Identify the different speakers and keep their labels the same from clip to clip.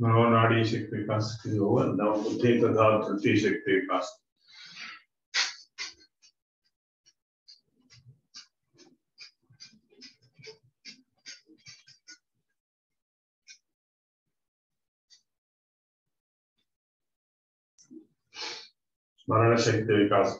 Speaker 1: मनोनाड़ी शक्ति विकास की होगा नव बुद्धि तथा धृति शक्ति विकास स्मरण शक्ति विकास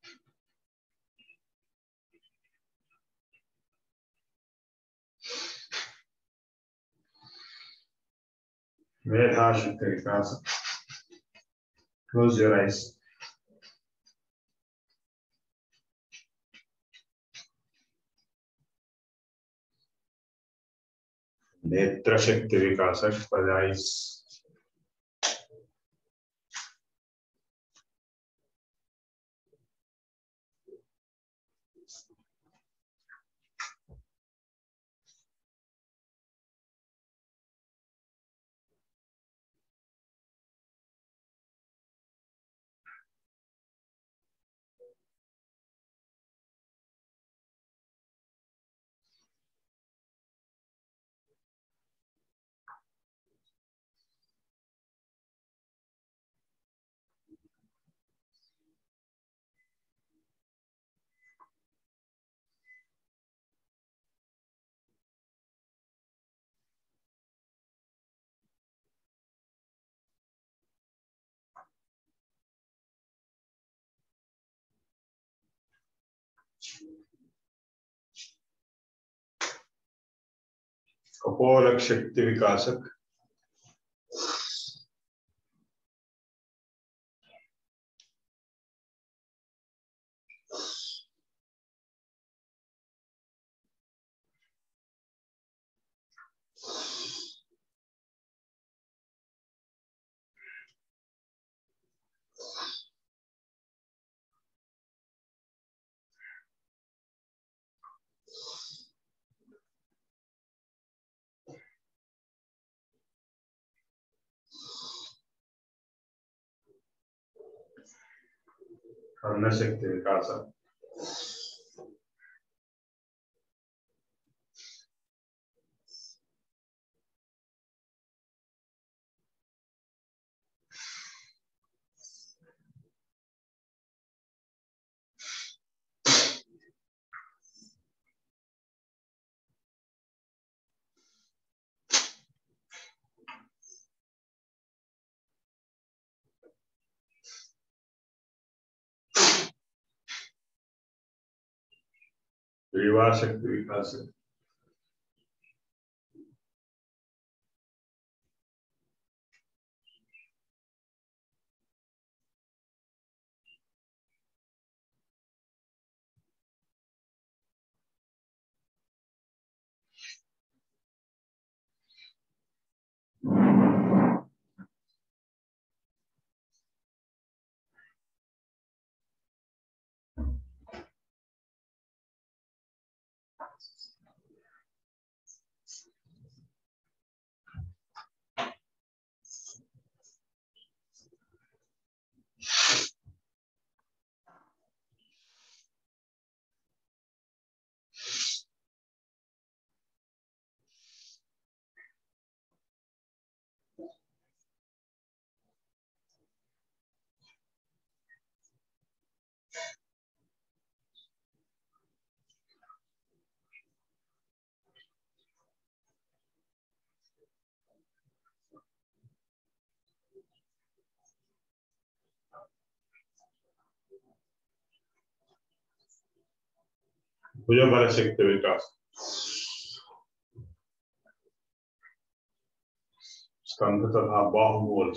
Speaker 1: मेधा शक्ति विकास क्लोज योर आईज नेत्र शक्ति विकास आईज कपोलक शक्ति विकासक कर्ण शक्ति विकासक विवाह शक्ति विकासक भुजबल शक्ति विकास स्कंध तथा बाहुबल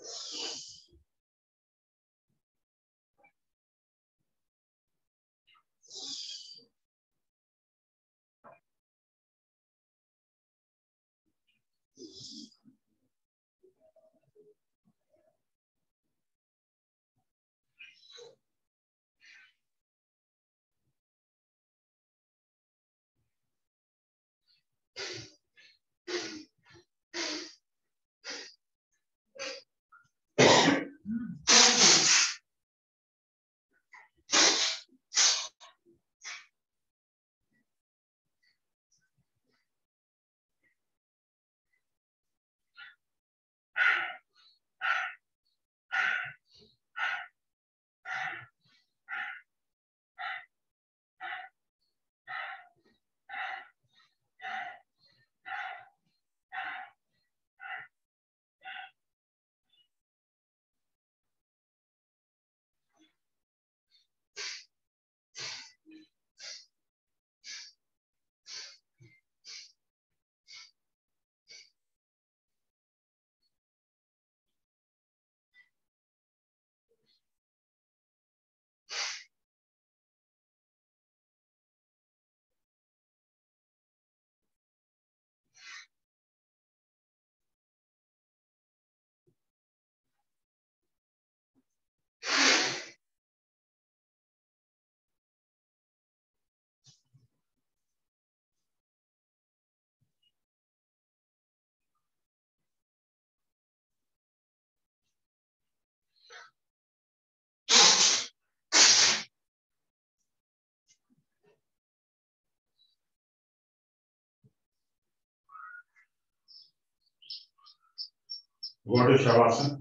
Speaker 1: Go to Shavasana.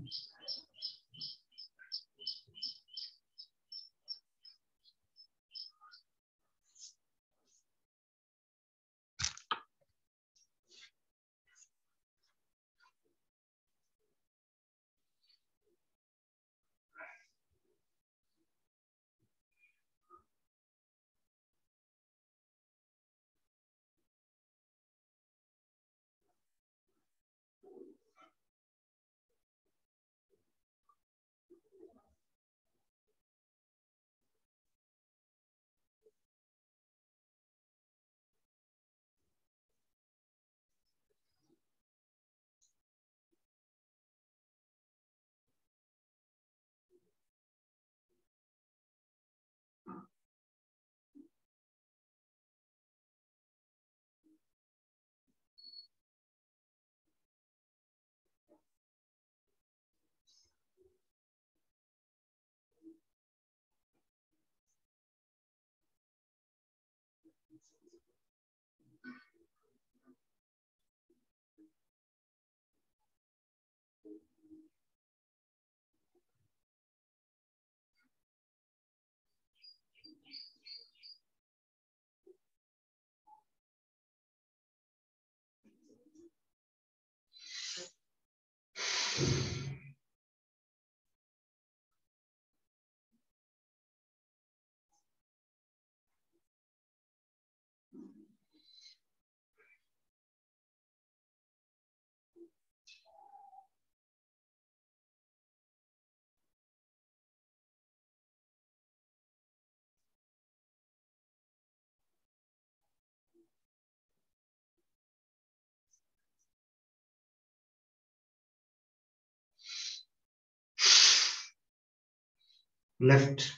Speaker 2: Left.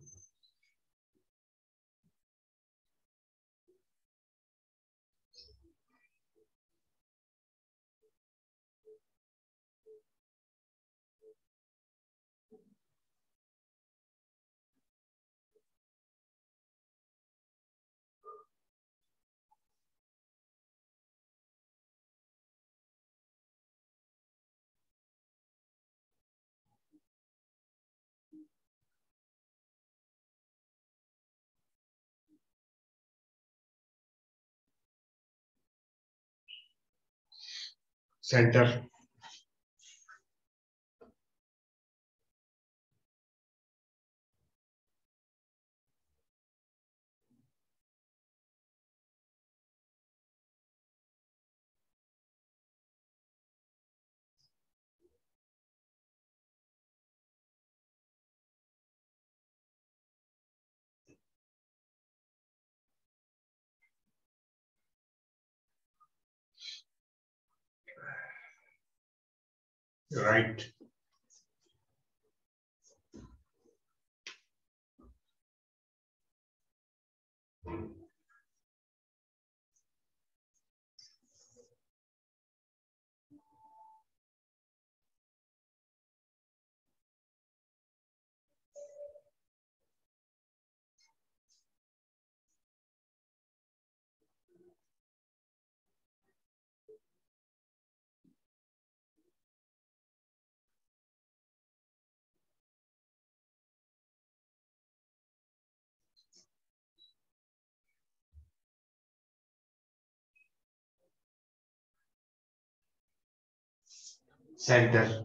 Speaker 2: Center. right. Center.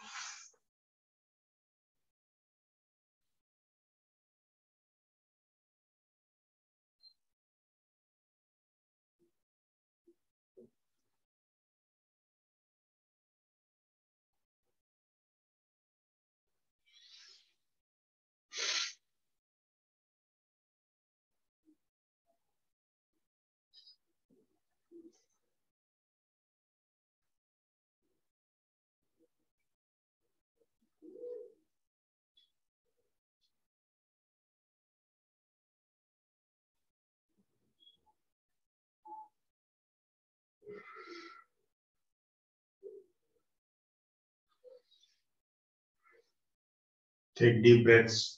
Speaker 2: Take deep breaths.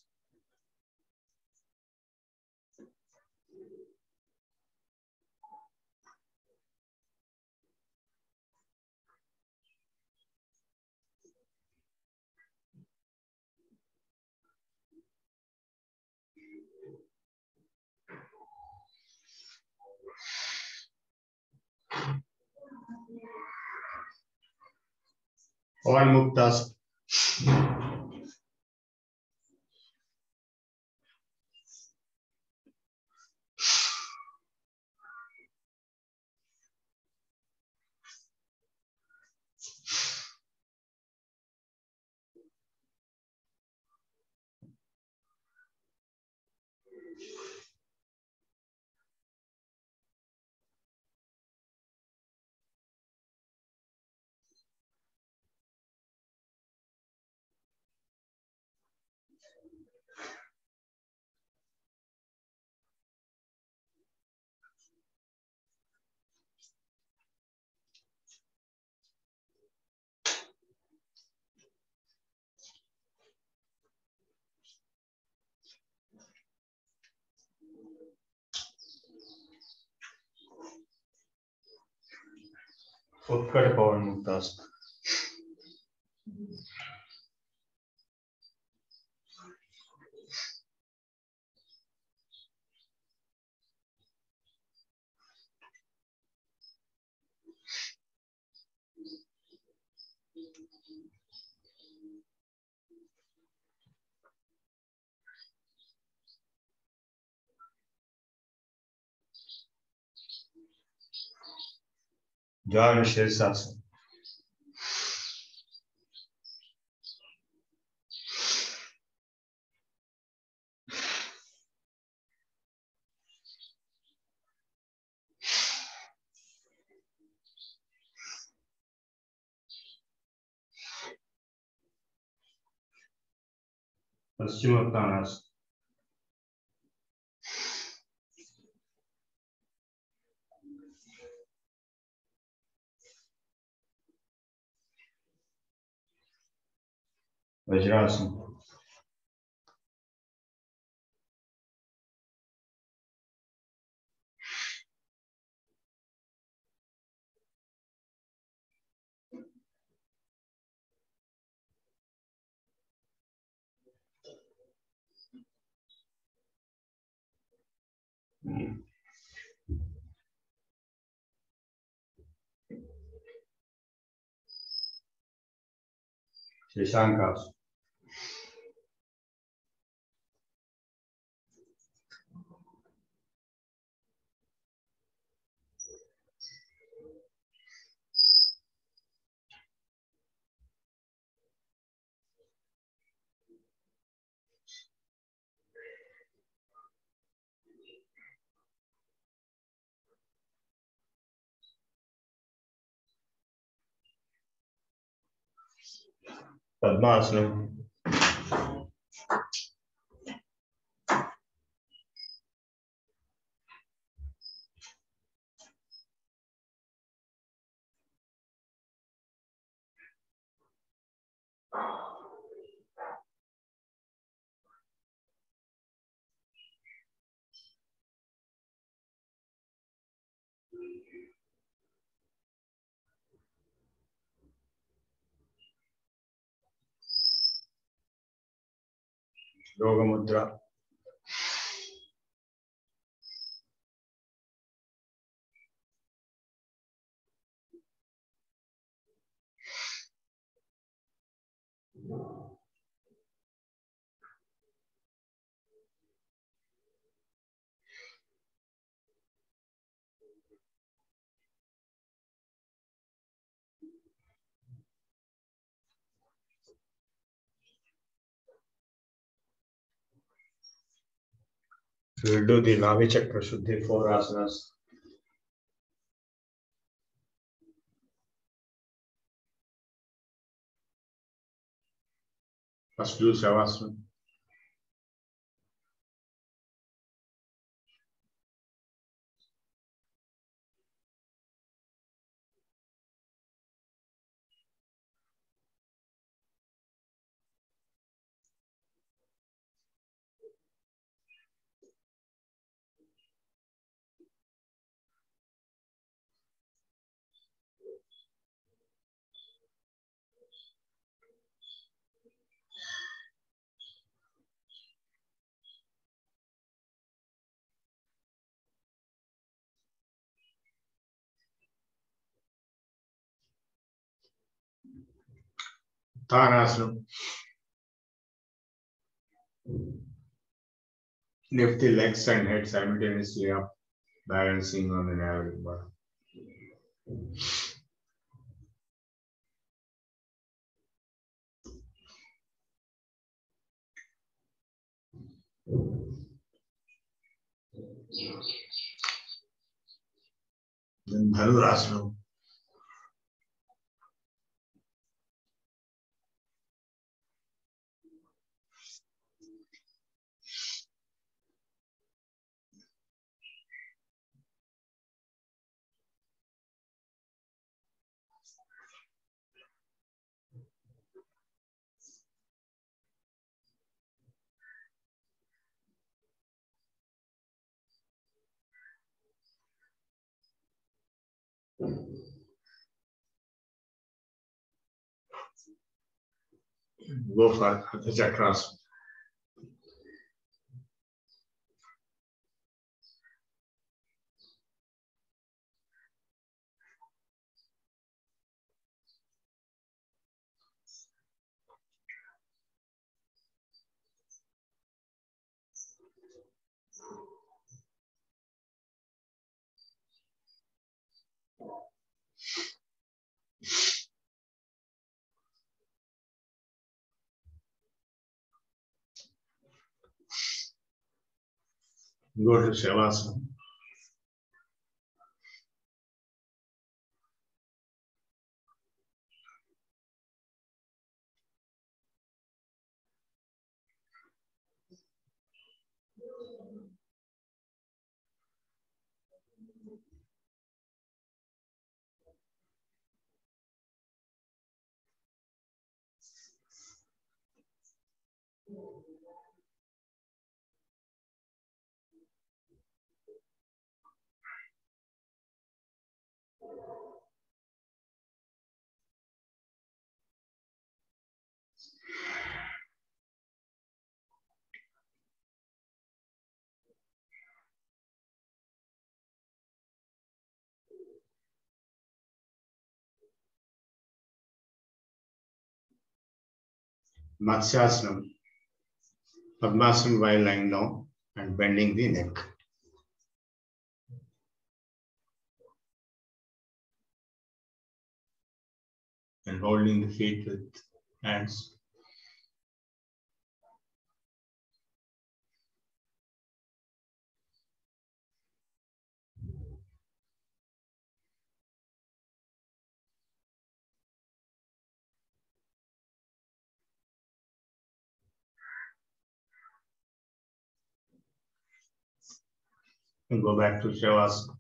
Speaker 2: All muktas. उत्कट पवन मुक्तासन. ज्वार शीर्षासन. Paschimottanasana. Vajrasana. Shashankasana. Padmasanam. Yoga Mudra. We'll do the Navi Chakra Shuddhi 4 asanas. First do Shavasana. Uttanasana. Lift the legs and head simultaneously up, balancing on the navel bar. Then Dhanurasana. Go for Hatha Chakrasana. Go to Shavasana. Matsyasana. Padmasana while lying down and bending the neck. And holding the feet with hands. and go back to Shavasana.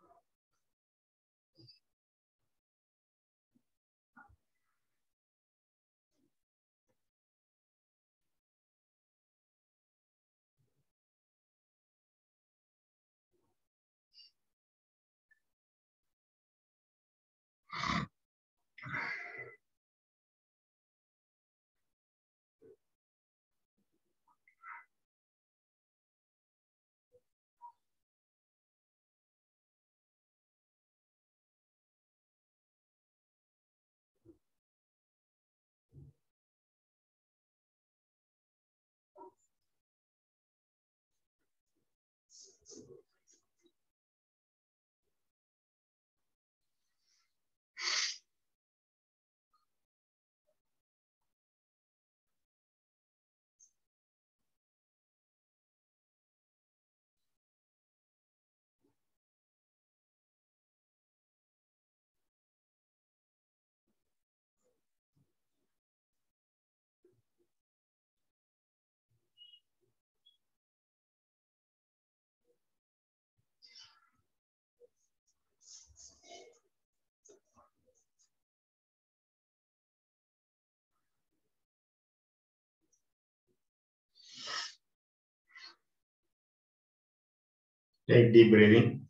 Speaker 2: Take deep breathing.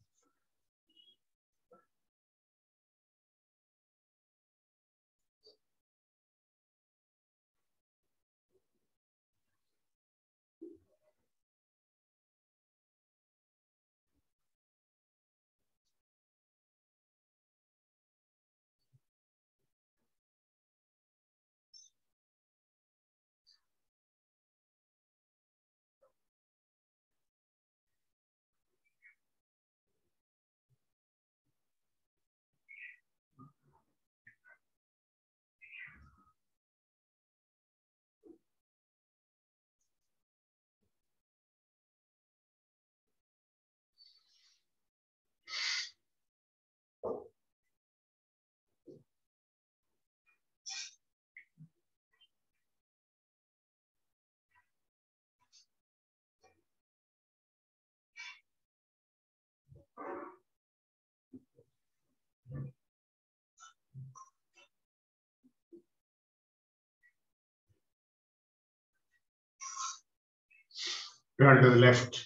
Speaker 2: Turn to the left.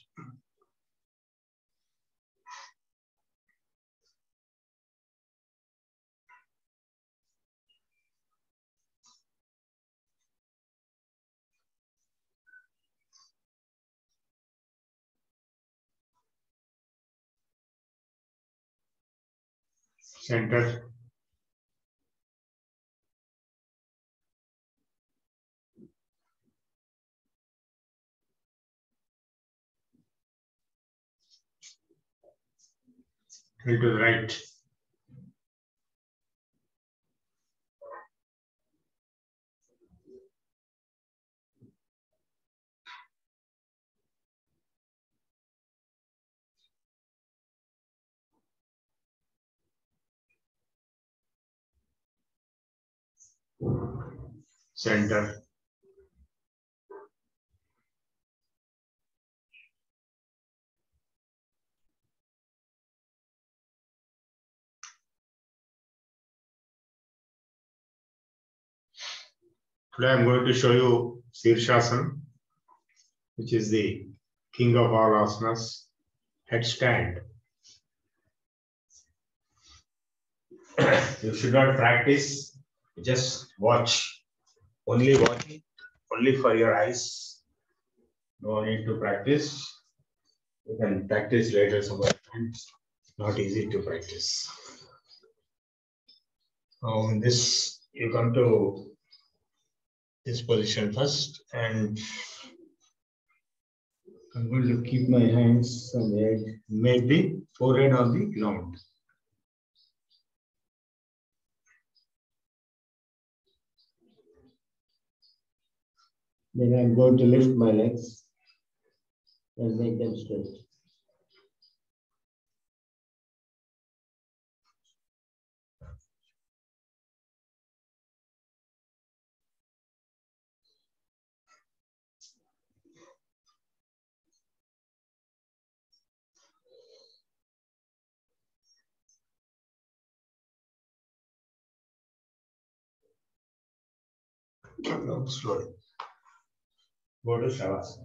Speaker 2: Center. Turn to the right. Center. Today I'm going to show you Shirshasana, which is the king of all asanas, headstand. You should not practice, just watch. Only watching, only for your eyes. No need to practice. You can practice later somewhere. It's not easy to practice. Now in this, you come to this position first, and I'm going to keep my hands on the head, make the forehead on the ground. Then I'm going to lift my legs and make them straight. Now slowly. Go to Shavasana.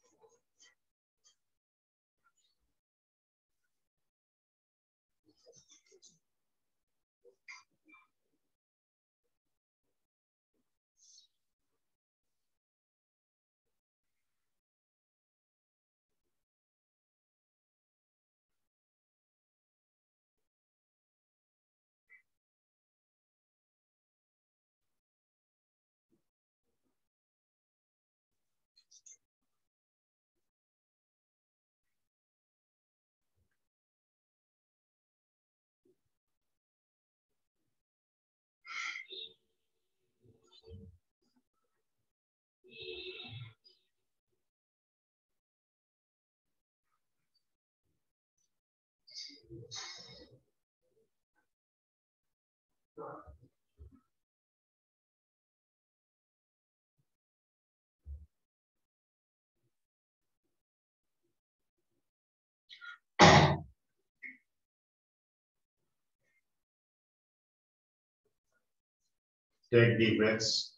Speaker 2: Take deep breaths.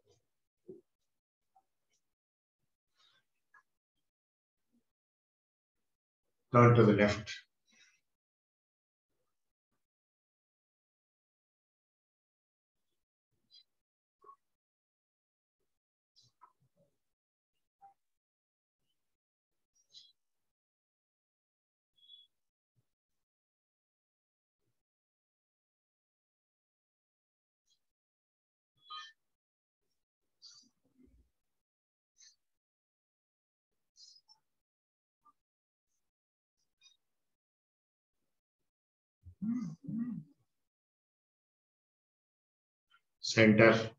Speaker 2: Turn to the left. Center.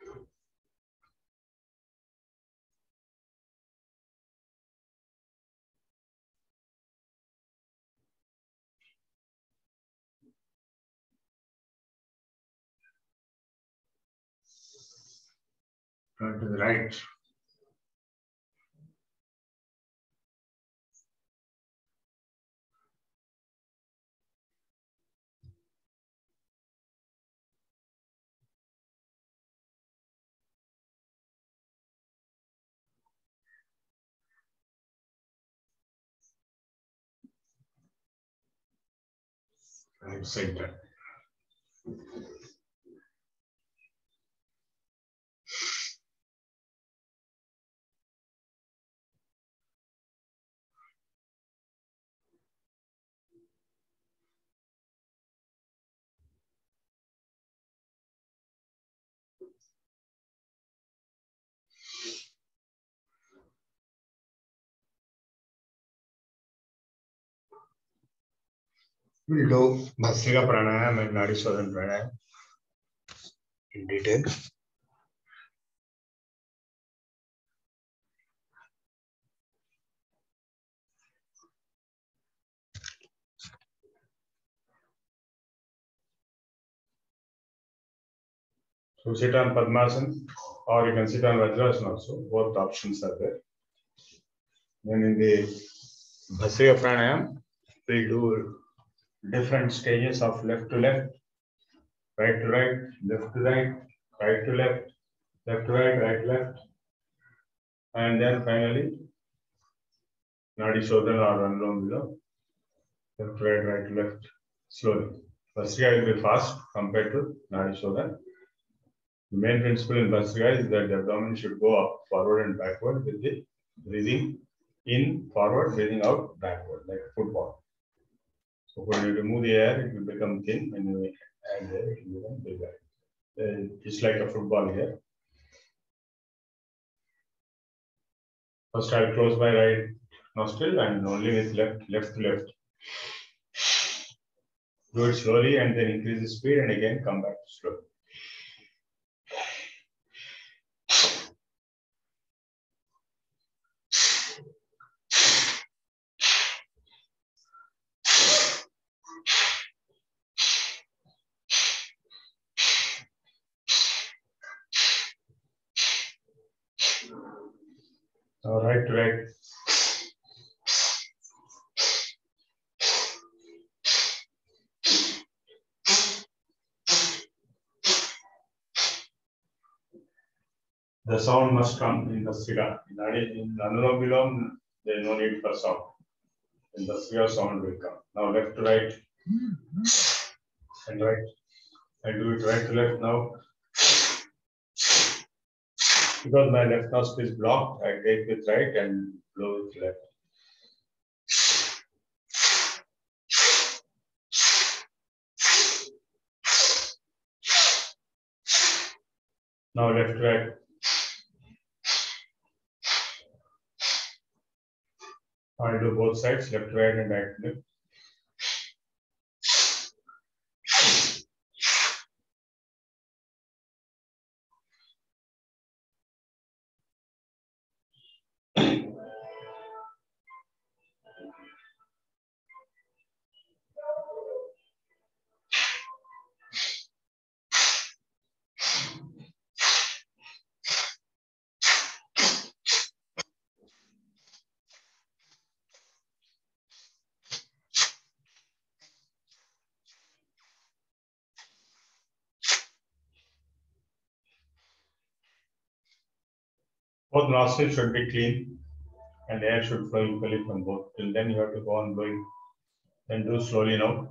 Speaker 2: Turn to the right. Right center. We'll do Bhastrika Pranayam and Nadi Shodhan Pranayam in detail. So sit on Padmasana or you can sit on Vajrasana also. Both options are there. Then in the Bhastrika Pranayam, we'll do different stages of left to left, right to right, left to right, right to left, left to right, right to left. And then finally, Nadi Shodhan or Anulom Vilom, left to right, right to left, slowly. Bhastrika will be fast compared to Nadi Shodhan. The main principle in Bhastrika is that the abdomen should go up, forward and backward with the breathing in, forward, breathing out, backward, like a football. So when you remove the air, it will become thin. When you add air, it will become bigger. It's like a football here. First, I'll close my right nostril and only with left to left. Do it slowly and then increase the speed and again come back to slow. Now right to right.
Speaker 1: The sound must come in the Sira. In Anulom Vilom, there is no need for sound. In the Sira, sound will come. Now left to right and right. I do it right to left now. Because my left nostril is blocked, I take with right and blow with left. Now left to right. I do both sides, left to right and right to left. Both nostrils should be clean and air should flow equally from both. Till then you have to go on blowing. Then do slowly now.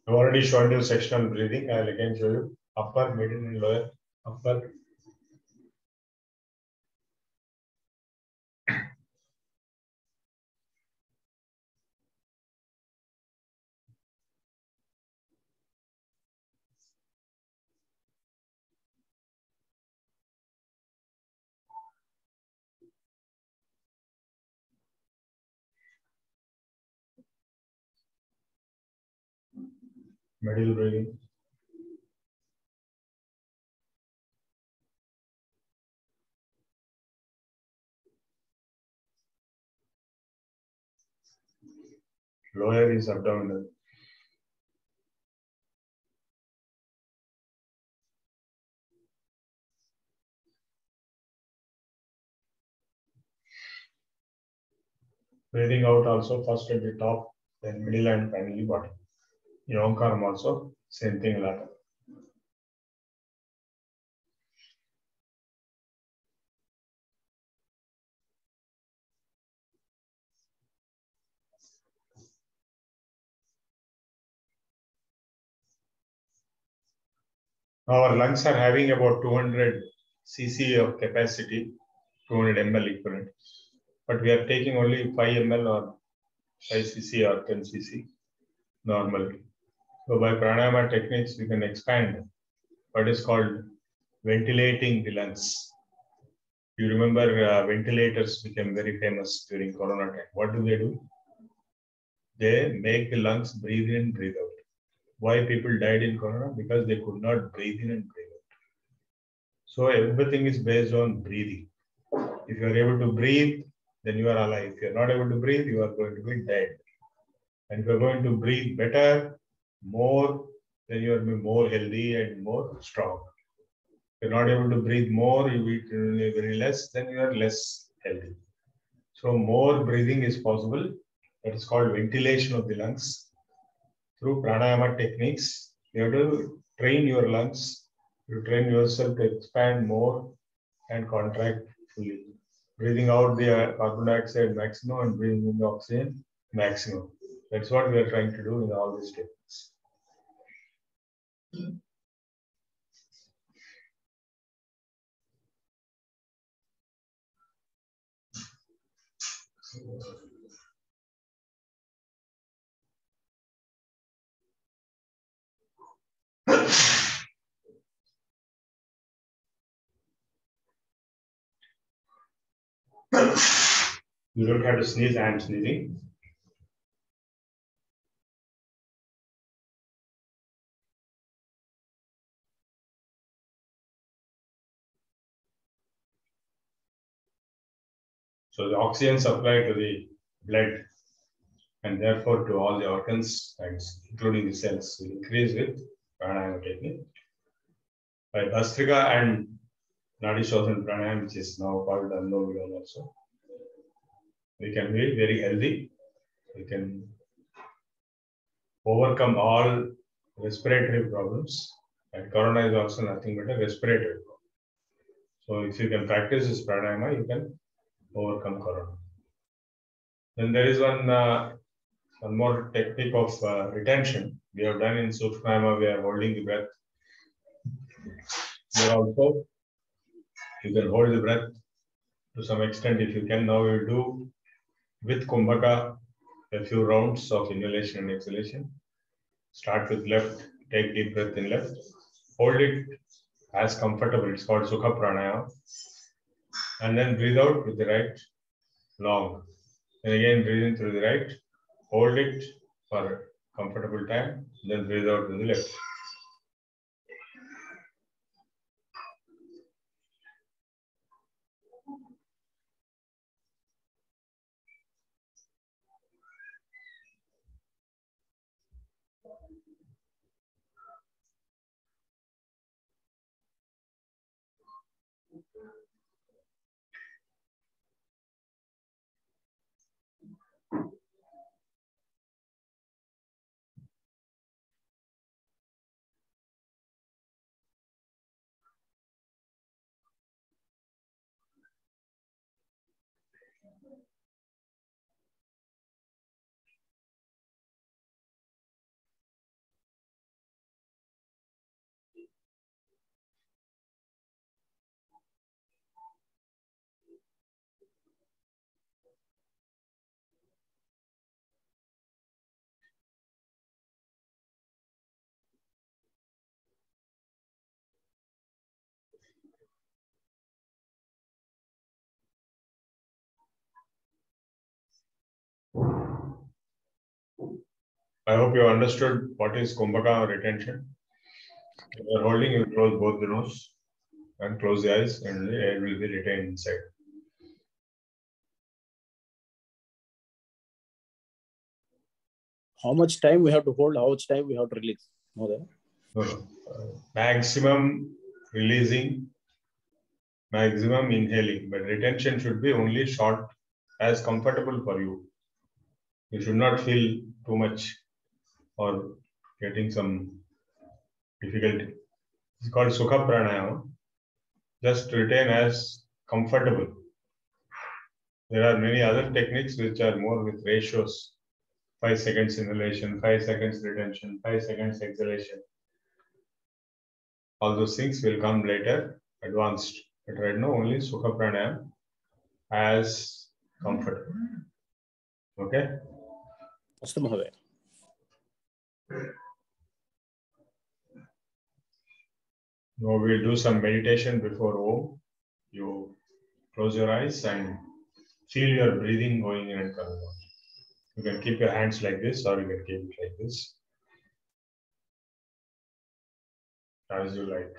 Speaker 1: I've already shown you sectional breathing. I'll again show you upper, middle, and lower. Upper, middle breathing, lower is abdominal. Breathing out also first at the top, then middle, and finally bottom. In Omkaram also, same thing will happen. Our lungs are having about 200 cc of capacity, 200 ml equivalent, but we are taking only 5 ml or 5 cc or 10 cc normally. So by pranayama techniques, we can expand what is called ventilating the lungs. You remember ventilators became very famous during Corona time. What do? They make the lungs breathe in, breathe out. Why people died in Corona? Because they could not breathe in and breathe out. So everything is based on breathing. If you are able to breathe, then you are alive. If you are not able to breathe, you are going to be dead. And if you are going to breathe better, more, then you will be more healthy and more strong. If you are not able to breathe more, you eat very less, then you are less healthy. So more breathing is possible. That is called ventilation of the lungs. Through pranayama techniques, you have to train your lungs. You train yourself to expand more and contract fully. Breathing out the carbon dioxide maximum and breathing in the oxygen maximum. That's what we are trying to do in all these techniques. You don't have to sneeze, I am sneezing. So the oxygen supply to the blood and therefore to all the organs, and including the cells, will increase with pranayama technique. By Bhastrika and Nadi Shodhan pranayama, which is now called Anulom Vilom also, we can be very healthy. We can overcome all respiratory problems. And Corona is also nothing but a respiratory problem. So if you can practice this pranayama, you can overcome Corona. Then there is one more technique of retention. We have done in Sukhnayama, we are holding the breath. Here also, you can hold the breath to some extent if you can. Now we will do with Kumbhaka a few rounds of inhalation and exhalation. Start with left, take deep breath in left, hold it as comfortable. It's called Sukha Pranayama. And then breathe out with the right, long. And again, breathe in through the right, hold it for comfortable time, then breathe out with the left. I hope you understood what is Kumbhaka retention. If you are holding, you close both the nose and close the eyes, and the air will be retained inside.
Speaker 3: How much time we have to hold? How much time we have to release?
Speaker 1: No. Maximum releasing, maximum inhaling, but retention should be only short, as comfortable for you. You should not feel too much or getting some difficulty. It's called Sukha Pranayama. Just retain as comfortable. There are many other techniques which are more with ratios. 5 seconds inhalation, 5 seconds retention, 5 seconds exhalation. All those things will come later, advanced. But right now, only Sukha Pranayama as comfortable. Okay?
Speaker 3: Astu Mahoday.
Speaker 1: Now we'll do some meditation before Om. You close your eyes and feel your breathing going in and coming out. You can keep your hands like this, or you can keep it like this, as you like.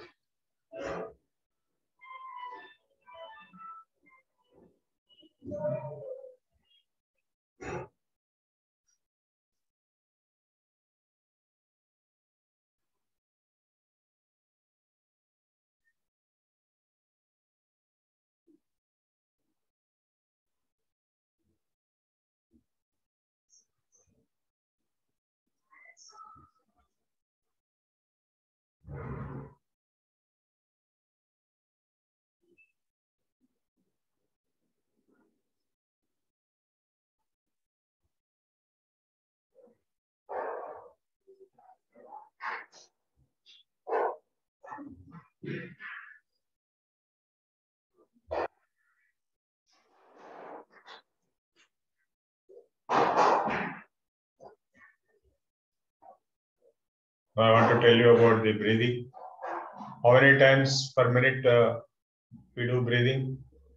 Speaker 1: I want to tell you about the breathing. How many times per minute we do breathing?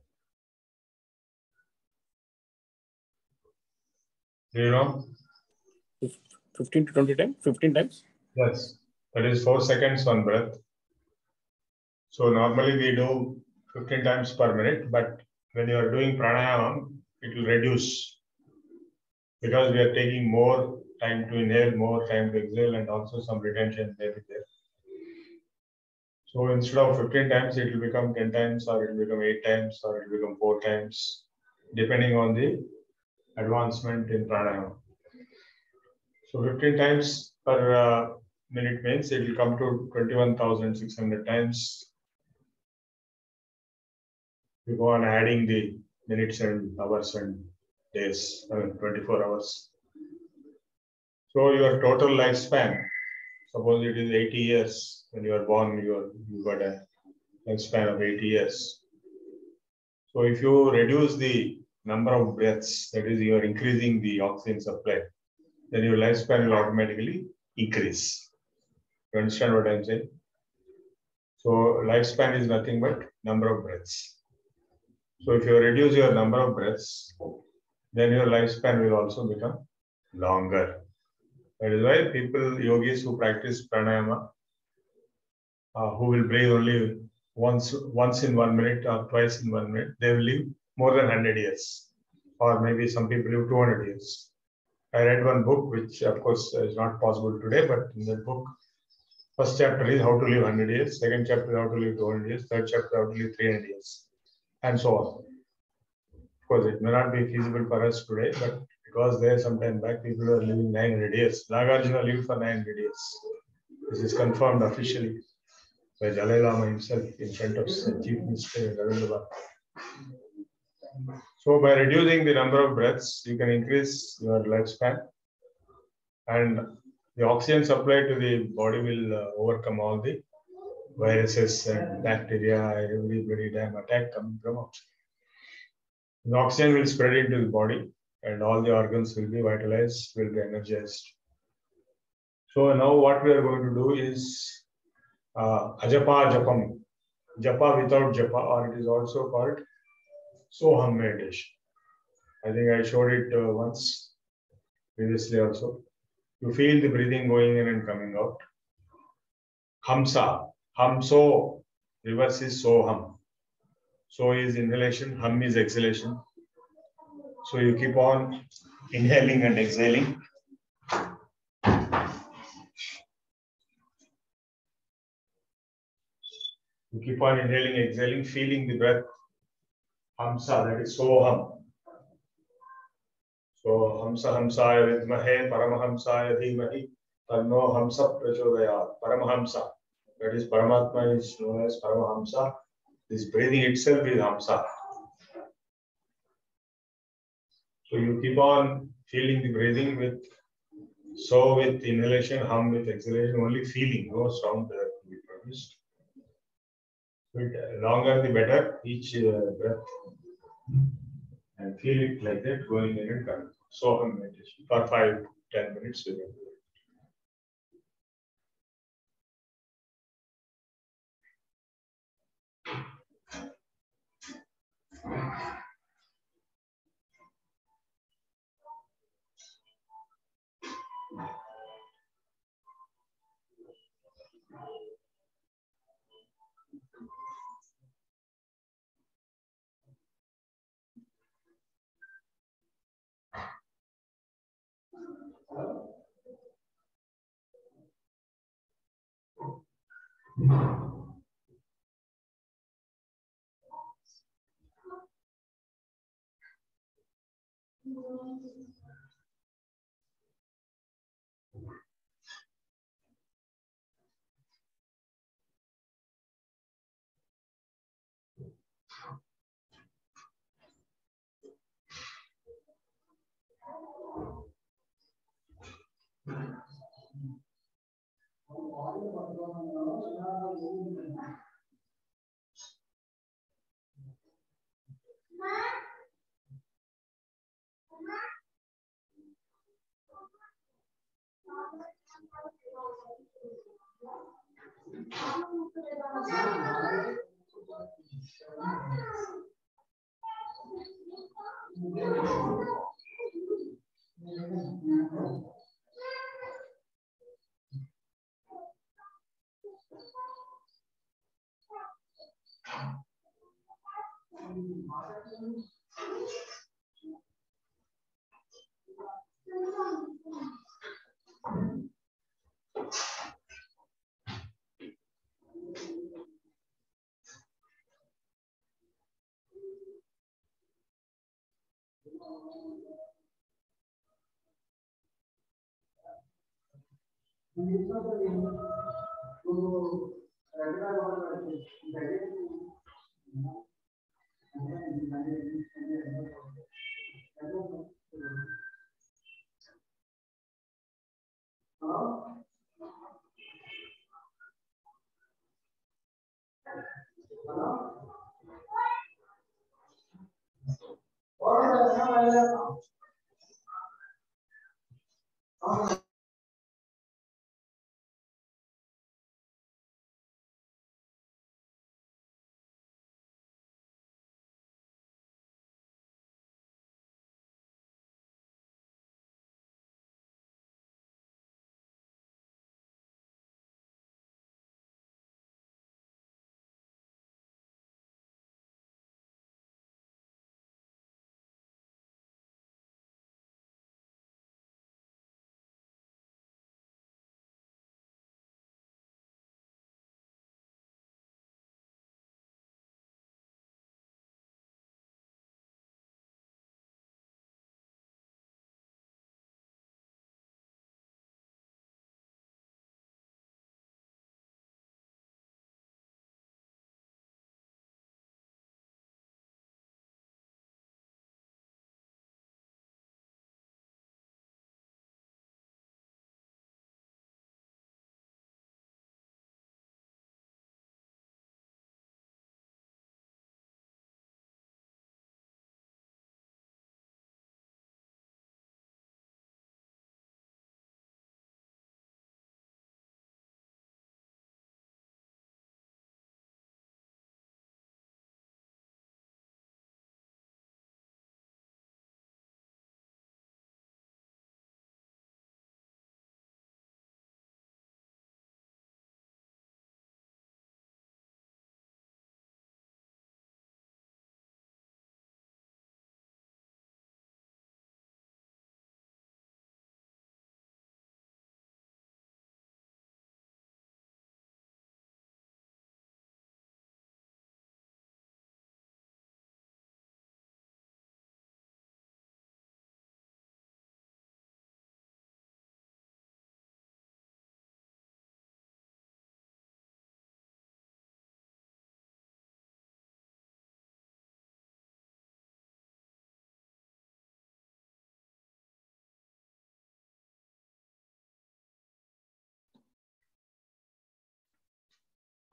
Speaker 1: Do you know?
Speaker 3: 15 to 20 times? 15 times?
Speaker 1: Yes. That is 4 seconds one breath. So normally we do 15 times per minute, but when you are doing pranayama, it will reduce because we are taking more time to inhale, more time to exhale, and also some retention may be there. So instead of 15 times, it will become 10 times, or it will become 8 times, or it will become 4 times, depending on the advancement in pranayama. So 15 times per minute means it will come to 21,600 times. We go on adding the minutes and hours and days, 24 hours. So your total lifespan, suppose it is 80 years, when you are born, you got a lifespan of 80 years. So if you reduce the number of breaths, that is, you are increasing the oxygen supply, then your lifespan will automatically increase. You understand what I'm saying? So lifespan is nothing but number of breaths. So if you reduce your number of breaths, then your lifespan will also become longer. That is why people, yogis who practice pranayama, who will breathe only once in 1 minute or twice in 1 minute, they will live more than 100 years. Or maybe some people live 200 years. I read one book, which of course is not possible today, but in that book, first chapter is how to live 100 years, second chapter is how to live 200 years, third chapter how to live 300 years, and so on. Of course, it may not be feasible for us today, but it was there some time back. People were living 900 years. Nagarjuna lived for 900 years. This is confirmed officially by Dalai Lama himself in front of Chief Minister Ravindra. So by reducing the number of breaths, you can increase your lifespan, and the oxygen supply to the body will overcome all the viruses and bacteria, every damn attack coming from oxygen. The oxygen will spread into the body, and all the organs will be vitalized, will be energized. So now what we are going to do is ajapa japam, japa without japa, or it is also called soham meditation. I think I showed it once previously also. You feel the breathing going in and coming out. Hamsa, hamso, reverse is soham. So is inhalation, hum is exhalation. So you keep on inhaling and exhaling. You keep on inhaling, exhaling, feeling the breath. Hamsa, that is soham. So hamsa hamsaya vidmahe paramahamsaya dhimahi tanno hamsa prachodayat. Paramahamsa, that is Paramatma is known as Paramahamsa. This breathing itself is hamsa. So you keep on feeling the breathing with so with inhalation, hum with exhalation, only feeling, no sound to be produced. The longer the better, each breath, and feel it like that going in and coming. So hum meditation for 5-10 minutes. We will do it.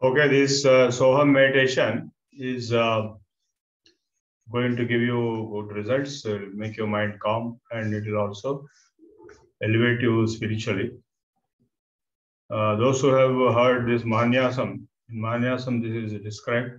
Speaker 1: Okay, this Soham meditation is going to give you good results, make your mind calm, and it will also elevate you spiritually. Those who have heard this Mahanyasam, in Mahanyasam this is described.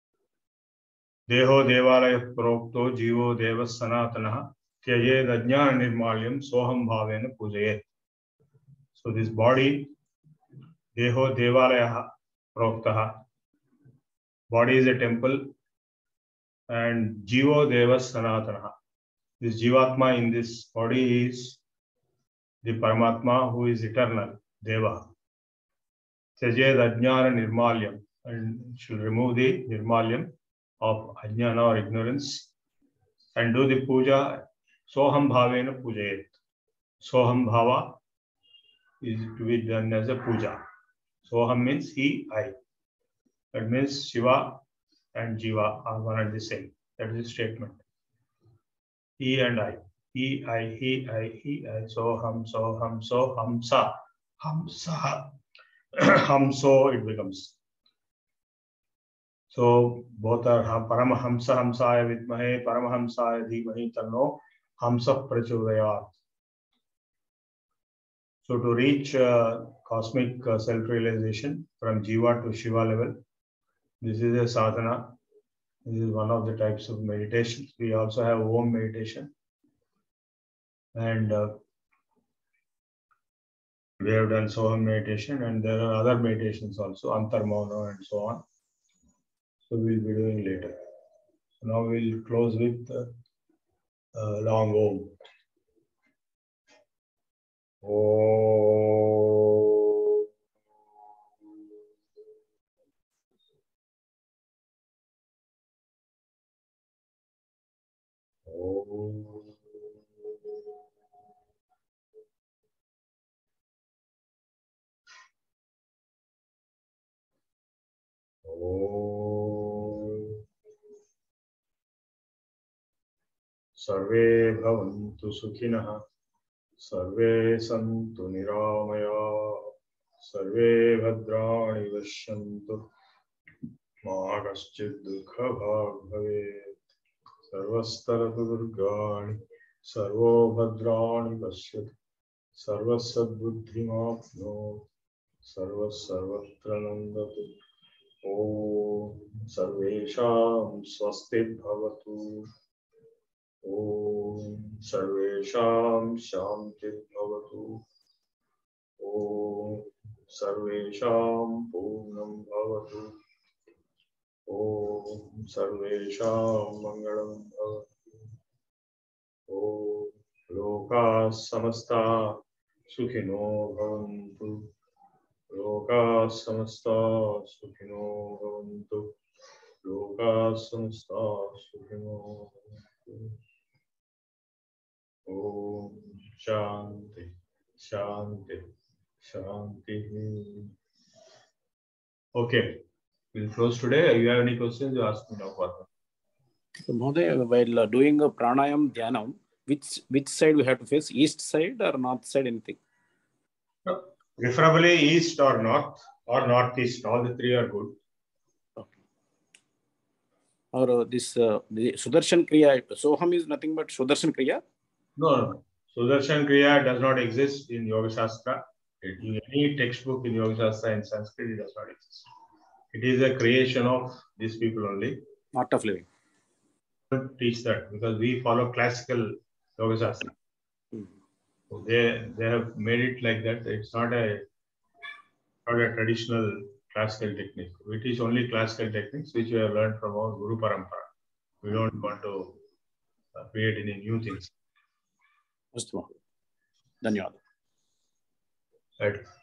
Speaker 1: Deho devalaya prokto jivo devas sanatanaha tyajed ajnana nirmalyam soham bhavena pujayet. So this body, Deho devalaya proktaha, body is a temple, and jivo devas sanatanaha. This jivatma in this body is the Paramatma who is eternal, Deva. Tyajed ajnana nirmalyam, and should remove the nirmalyam of ajnana or ignorance and do the puja. Soham bhavena pujayet. Soham bhava is to be done as a puja. Soham means he, I. That means Shiva and Jiva are one and the same. That is the statement. He and I. He, I, he, I, he, I. Soham, soham, so, hamsa. Hamsa. Hamso it becomes. So both are Paramahamsa Hamsaya Vidmahe, Paramahamsaya Dhimahi Tanno Hamsa Prachodayat. So to reach cosmic self-realization from Jiva to Shiva level, this is a sadhana. This is one of the types of meditation. We also have Om meditation. And we have done Soham meditation, and there are other meditations also, Antarmana and so on. So we'll be doing later. So now we'll close with long Om. Om. Om. Sarve bhavantu sukhinah, sarve santu niramaya, sarve bhadrani vashyantu, ma kaschid dukha bhag bhavet, sarvastaratu durgani, sarvo bhadrani pashyat, sarvasad-buddhimapnot, sarvasarvatra nandatu. Om sarvesham swastit bhavatu. Om sarvesham shantit bhavatu. Om sarvesham purnam bhavatu. Om sarvesham mangalam bhavatu. Om loka samasta sukhino bhavantu. Loka samasta sukhino bhavantu. Loka samasta sukhino bhavantu. Om Shanti, Shanti, Shanti. Okay, we'll close today. If you have any questions, you ask me now.
Speaker 3: So, Mahoday, while doing a pranayam dhyanam, which side we have to face? East side or north side? Anything?
Speaker 1: No, preferably east or northeast. All the three are good.
Speaker 3: Okay. Or this the Sudarshan Kriya. Soham is nothing but Sudarshan Kriya.
Speaker 1: No. Sudarshan Kriya does not exist in Yoga Shastra. In any textbook in Yoga Shastra in Sanskrit, it does not exist. It is a creation of these people only.
Speaker 3: Art of living.
Speaker 1: Don't teach that because we follow classical Yoga Shastra. So they have made it like that. It's not a traditional classical technique. We teach only classical techniques which we have learned from our Guru Parampara. We don't want to create any new things.
Speaker 3: Astu Mahoday. Dhanyawad.
Speaker 1: Right.